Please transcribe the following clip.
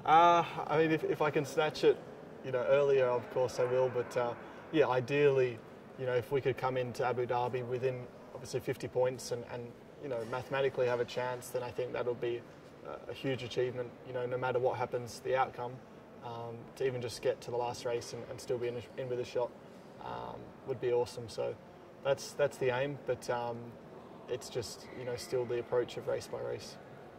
I mean, if I can snatch it, earlier, of course I will. But yeah, ideally, if we could come into Abu Dhabi within obviously 50 points and mathematically have a chance, then I think that'll be a huge achievement. No matter what happens, the outcome, to even just get to the last race and still be in with a shot would be awesome. So that's the aim. But it's just still the approach of race by race.